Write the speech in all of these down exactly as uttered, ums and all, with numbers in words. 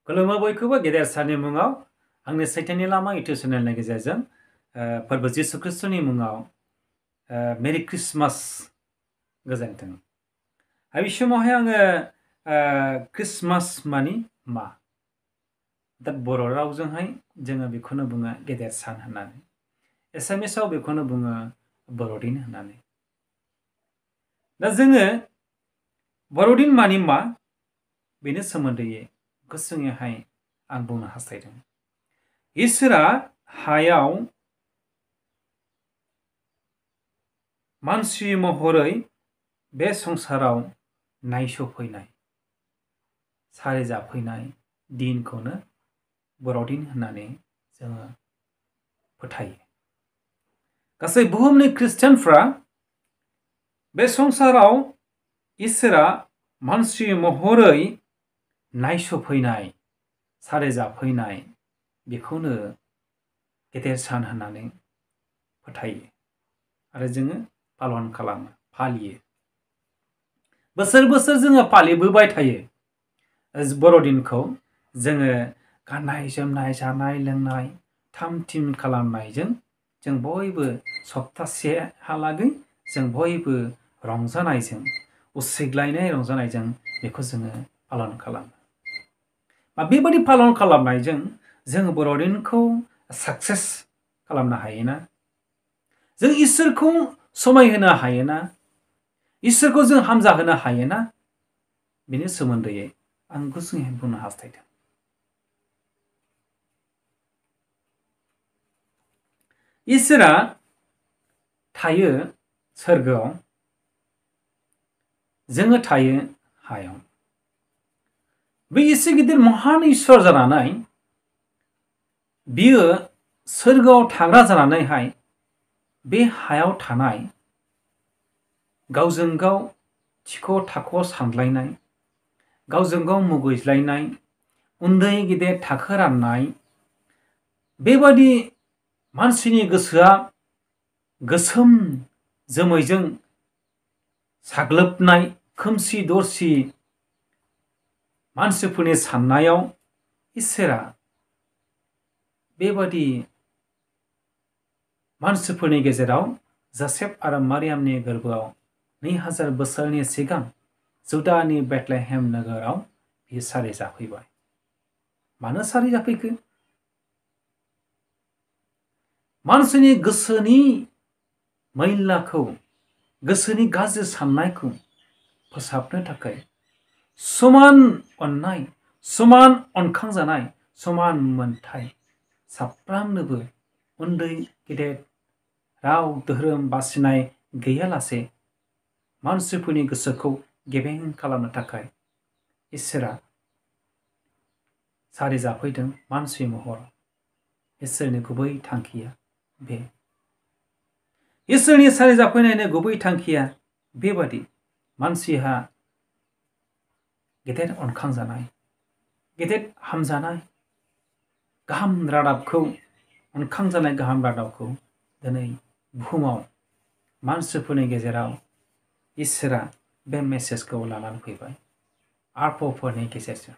खुलुमो बयखौबो गेदेर सारनि मुङाव आंनि सैथोनि लामा इउटिउब चेनेलनि गेजेरजों फोरबो जिसु ख्रिस्टनि मुङाव मेरि क्रिसमास गोजोन्थों। बे समावहाय आङो क्रिसमास मानि मा दा बर' रावजोंहाय जोङो बेखौनो बुङो गेदेर सान होननानै, एसामिसाव बेखौनो बुङो बर'दिन होननानै। दा जोङो बर'दिन मानि मा बेनि सोमोन्दै गुसुङैहाय आं बुंनो हास्थायदों। इसोरा हायाव मानसि महरै बे संसाराव नायसफैनाय सारिजाफैनाय दिनखौनो बर'दिन होननानै जोङो फोथायो। गासै बुहुमनि ख्रिस्टियानफ्रा बे संसाराव इसोरा मानसि महरै नायसफैनाय सारिजाफैनाय बेखौनो गेदेर सान होननानै फोथायो आरो जोङो पालन खालामो, फालियो। बोसोर बोसोर जोङो फालिबोबाय थायो बर'दिनखौ। जोङो गाननाय जोमनाय जानाय लोंनाय थाम थिम खालामनायजों जों बयबो सप्तासेहालागै जों बयबो रंजानायजों उसिग्लायनाय रंजानायजों बेखौ जोङो पालन खालामो। बेबादि पालन खालामनायजों जों बर'दिनखौ साक्सेस खालामनो हायोना, जों इसोरखौ समायहोनो हायोना, इसोरखौ जों हामजाहोनो हायोना, बेनि सोमोन्दै आं गुसुङै बुंनो हास्थायदों। इसोरा थायो सोरगोआव, जोङो थायो हायाव। बे एसे गिदिर महान इसोर जानानै बियो सोरगोआव थाग्रा जानानैहाय बे हायाव थानाय गावजों गाव थिख' थाख' सानलायनाय, गावजों गाव मुगैज्लायनाय, उन्दै गेदेर थाखो राननाय, बेबादि मानसिनि गोसोआ गोसोम जोमैजों साग्लोबनाय खोमसि दरसि मानसिफोरनि साननायाव इसोरा बेबादि मानसिफोरनि गेजेराव जोसेफ आरो मारियामनि गोरबोआव नै हाजार बोसोरनि सिगां जुदानि बेथलेहेम नोगोराव बियो सारि जाफैबाय। मानो सारि जाफैखो? मानसिनि गोसोनि मैलाखौ, गोसोनि गाज्रि साननायखौ फोसाबनो थाखाय समान अननाय, समान अनखांजानाय, समान मोनथाय साफ्रोमनोबो उन्दै गेदेर राव धोरोम बासिनाय गैयालासे मानसिफोरनि गोसोखौ गेबें खालामनो थाखाय इसोरा सारि जाफैदों मानसि महर। इसोरनि गुबै थांखिया बे। इसोरनि सारि जाफैनायनि गुबै थांखिया बेबादि मानसिहा गेदेर अनखांजानाय, गेदेर हामजानाय, गाहाम रादाबखौ, अनखांजानाय गाहाम रादाबखौ दिनै बुहुमाव मानसिफोरनि गेजेराव इसोरा बे मेसेजखौ लानानै फैबाय आरफफोरनि गेजेरजों।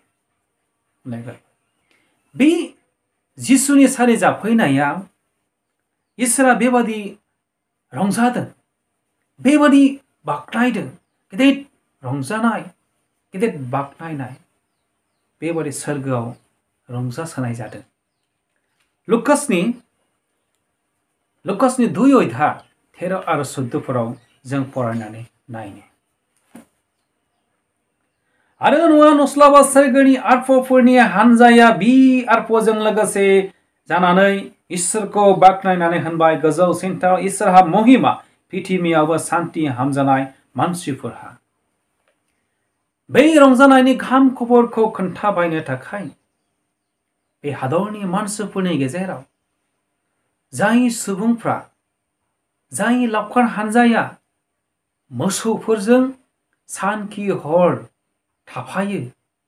बे जिसुनि सारि जाफैनाया इसोरा बेबादि रंजादों, बेबादि बाख्नायदों, गेदेर रंजानाय, गेदेर बाख्नायनाय, बेबादि सोरगोआव रंजासानाय जादों। लुकासनि लुकासनि दुइ अध्याय तेर' आरो चौद'फोराव जों फरायनानै नायनो। आरो न'आ नस्लाबा सोरगोनि आरफफोरनि हानजाया बि आरफजों लोगोसे जानानै इसोरखौ बाख्नायनानै होनबाय, गोजौसिनथाराव इसोरहा महिमा, पृथिबियावबो सान्ति हामजानाय मानसिफोरहा। बै रंजानायनि गाहाम खबरखौ खोन्थाबायनो थाखाय बे हादरनि मानसिफोरनि गेजेराव जाय सुबुंफ्रा, जाय लावखार हानजाया मोसौफोरजों सानखि हर थाफायो,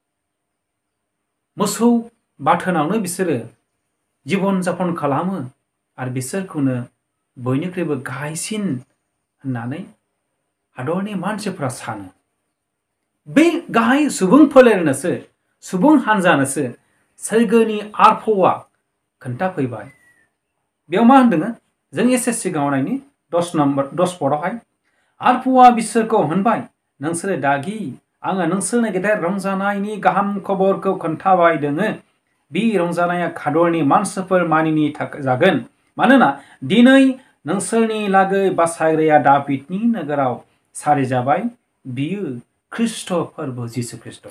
मोसौ बाथोनावनो बिसोरो जीवन जापन खालामो आरो बिसोरखौनो बयनिख्रुइबो गाहायसिन होननानै हादरनि मानसिफ्रा सानो। बे गाहाय सुबुं फोलेरनोसो, सुबुं हानजानोसो सोरगोनि आरफवा खोन्थाफैबाय। बेयाव मा होनदों जों एसे सिगाङाव नायनि दस नम्बर दस पदआवहाय आरफवा बिसोरखौ होनबाय नोंसोरो दागि आङो नोंसोरनो गेदेर रंजानायनि गाहाम खबरखौ खोन्थाबाय दोङो। बे रंजानाया हादरनि मानसिफोर मानिनि थाखाय जागोन मानोना दिनै नोंसोरनि लागै बासायग्राया दाबिदनि नोगोराव सारिजाबाय। बियो ख्रिस्ट फोरबो जिसु ख्रिस्ट।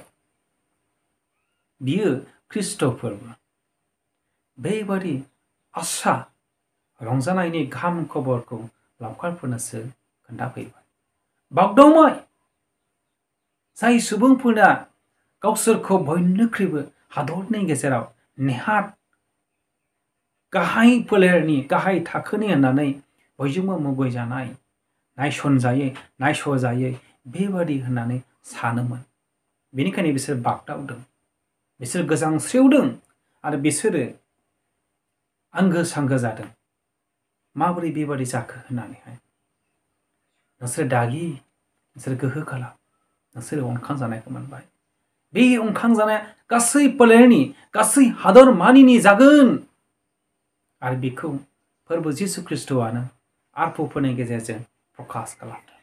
बियो ख्रिस्ट फोरबो। बेबादि आसा रंजानायनि गाहाम खबरखौ लावखारफोरनोसो खोन्थाफैबाय। बागदावबाय जाय सुबुंफोरा गावसोरखौ बयनिख्रुइबो हादरनि गेजेराव नेहात गाहाय फोलेरनि गाहाय थाखोनि होननानै बयजोंबो मुगैजानाय नायसनजायै नायस'जायै बेबादि होननानै सानोमोन। बेनिखायनो बिसोर बागदावदों, बिसोर गोजांस्रिवदों आरो बिसोरो आंगो सांगो जादों। माबोरै बेबादि जाखो होननानैहाय नोंसोर दागि नोंसोर गोहो खालाम, नोंसोर अनखांजानायखौ मोनबाय। बे अनखांजानाया गासै फोलेरनि गासै हादर मानिनि जागोन आरो बेखौ फोरबो जिसु ख्रिस्टआनो आरफफोरनि गेजेरजों प्रकाश खालामदों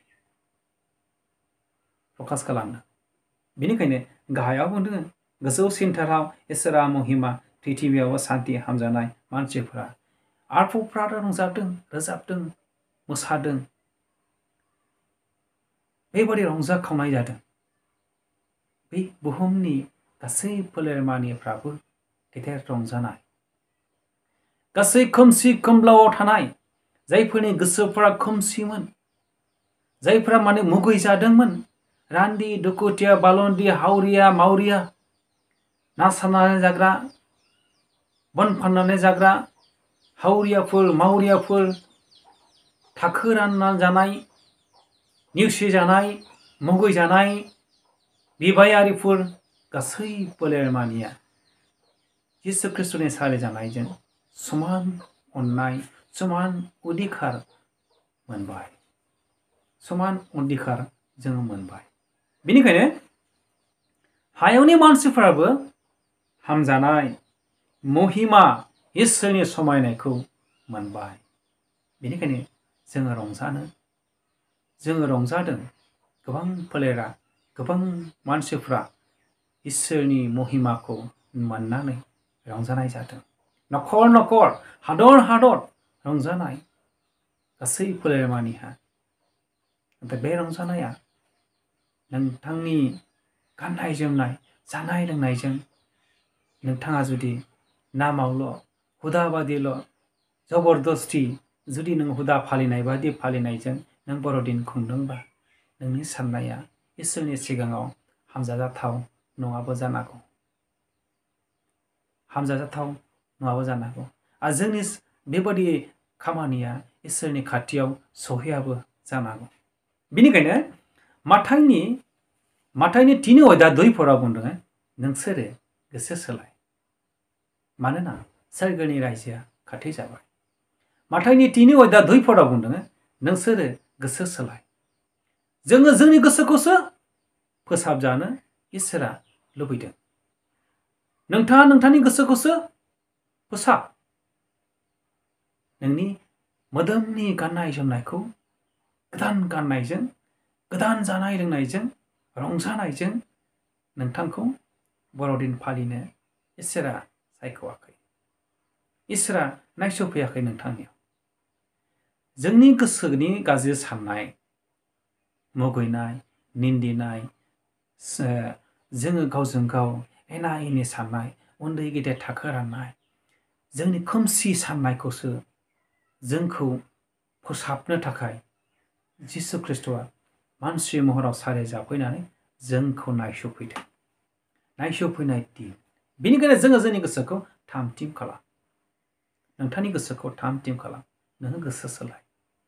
प्रकाश खालामदों। बेनिखायनो गाहायाव बुंदों गोजौ सिन्थाराव इसोरा महिमा पृथिबियाव सान्ति हामजानाय मानसिफोरा आरफफ्रा रंजादों रोजाबदों मोसादों। बेबादि रंजाखावनाय जादों। बे बुहुमनि गासै फोलेरमानिफ्राबो गेदेर रंजानाय। गासै खोमसि खोमलावाव थानाय जायफोरनि गोसोफोरा खोमसिमोन, जायफोरा माने मुगैजादोंमोन, रान्दि दुखुथिया बालन्दि हावरिया मावरिया ना सारनानै जाग्रा बन फाननानै जाग्रा हावरियाफोर मावरियाफोर थाखो रानना जानाय नेवसिजानाय मुगैजानाय बिबायारिफोर गासै फोलेरमानिया जिसु ख्रिस्टनि सारिजानायजों समान अननाय समान अधिकार मोनबाय। समान अधिकार जों मोनबाय। बेनिखायनो हायावनि मानसिफोराबो हामजानाय महिमा इसोरनि समायनायखौ मोनबाय। बेनिखायनो जोङो रंजानो जोङो रंजादों। गोबां फोलेरा गोबां मानसिफ्रा इसोरनि महिमाखौ मोननानै रंजानाय जादों। नखर नखर हादर हादर रंजानाय गासै फोलेरमानिहा। नाथाय बे रंजानाया नोंथांनि गाननाय जोमनाय जानाय लोंनायजों नोंथाङा जुदि नामावल' हुदा बादिल' जबरदस्ति जुदि नों हुदा फालिनाय बादि फालिनायजों नों बर'दिन खुंदोंबा नोंनि साननाया इसोरनि सिगाङाव हामजाजाथाव नङाबो जानांगौ। हामजाजाथाव नङाबो जानांगौ। आरो जोंनि बेबादि खामानिया इसोरनि खाथियाव सहैयाबो जानांगौ। बेनिखायनो माथाइनि माथाइनि तिनि अध्याय दुइ फराव बुंदों नोंसोरो गोसो सोलाय मानोना सोरगोनि रायजोआ खाथि जाबाय। माथाइनि तिनि अध्याय दुइ फराव बुंदों नोंसोरो गोसो सोलाय। जोङो जोंनि गोसोखौसो फोसाबजानो इसोरा लुबैदों। नोंथाङा नोंथांनि गोसोखौसो फोसाब। नोंनि मोदोमनि गाननाय जोमनायखौ गोदान गाननायजों गोदान जानाय लोंनायजों रंजानायजों नोंथांखौ बर'दिन फालिनो इसोरा सायख'वाखै। इसोरा नायस'फैयाखै नोंथांनियाव। जोंनि गोसोनि गाज्रि साननाय मुगैनाय निन्दिनाय जोङो गावजों गाव एना एनि साननाय उन्दै गेदेर थाखो राननाय जोंनि खोमसि साननायखौसो जोंखौ फोसाबनो थाखाय जिसु ख्रिस्टआ मानसि महराव सारि जाफैनानै जोंखौ नायस'फैदों। नायस'फैनाय दिन। बेनिखायनो जोङो जोंनि गोसोखौ थाम थिम खालाम। नोंथांनि गोसोखौ थाम थिम खालाम। नोङो गोसो सोलाय।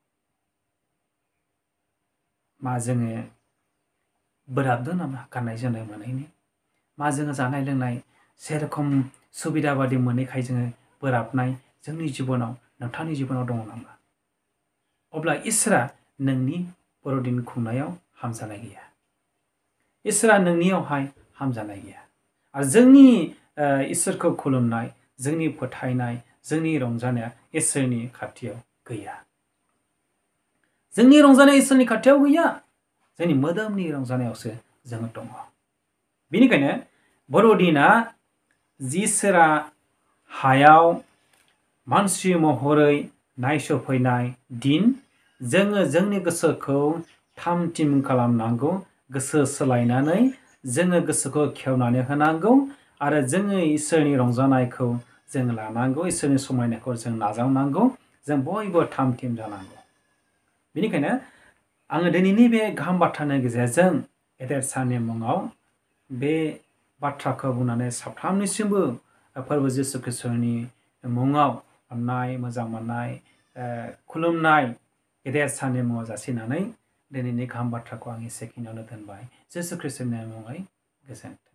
मा जोङो बोराबदों नामा गाननाय जोमनाय मोनैनि? मा जोङो जानाय लोंनाय जेरखम सुबिदा बादि मोनैखाय जोङो बोराबनाय जोंनि जिबनाव नोंथांनि जिबनाव दङ नामा? अब्ला इसोरा नोंनि बर'दिन खुंनायाव हामजानाय गैया। इसोरा नोंनियावहाय हामजानाय गैया। आरो जोंनि इसोरखौ खुलुमनाय जोंनि फोथायनाय जोंनि रंजानाया इसोरनि खाथियाव गैया जोंनि रंजानाया इसोरनि खाथियाव गैया जोंनि मोदोमनि रंजानायावसो जों दङ बेनिखायनो बर'दिना जिसोरा हायाव मानसि महरै नायसफैनाय दिन जोङो जोंनि गोसोखौ थामथिम खालामनांगौ गोसो सोलायनानै जोङो गोसोखौ खेवनानै होनांगौ आरो जोङो इसोरनि रंजानायखौ जों लानांगौ इसोरनि समायनायखौ जों नाजावनांगौ जों बयबो थामथिम जानांगौ बेनिखायनो आङो दिनैनि बे गाहाम बाथ्रानि गेजेरजों गेदेर साननि मुङाव बे बाथ्राखौ बुंनानै साफ्रोमनिसिमबो फोरबो जिसु ख्रीष्टनि मुङाव अननाय मोजां मोननाय खुलुमनाय गेदेर साननि मुङाव जासिनानै दिनैनि गाहाम बाथ्राखौ आं एसेखिनियावनो दोनबाय जिसु ख्रीष्टनि मुङै गोजोन्थों।